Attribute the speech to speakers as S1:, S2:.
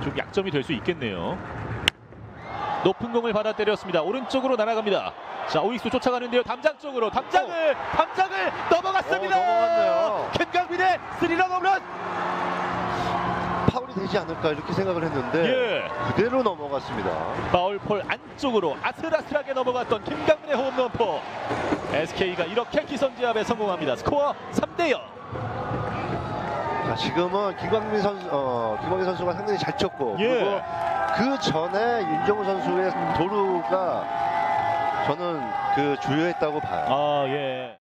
S1: 좀 약점이 될 수 있겠네요. 높은 공을 받아 때렸습니다. 오른쪽으로 날아갑니다. 자, 오익수 쫓아가는데요. 담장 쪽으로 담장을 넘어갔습니다.
S2: 넘어갔네요.
S1: 김강민의 3런 홈런.
S2: 파울이 되지 않을까 이렇게 생각을 했는데
S1: 예.
S2: 그대로 넘어갔습니다.
S1: 파울폴 안쪽으로 아슬아슬하게 넘어갔던 김강민의 홈런포. SK가 이렇게 기선제압에 성공합니다. 스코어 3대0.
S2: 자, 지금은 김광민 선수가 상당히 잘 쳤고
S1: 예.
S2: 그리고 그 전에 윤정우 선수의 도루가 저는 주요했다고 봐요.
S1: 예.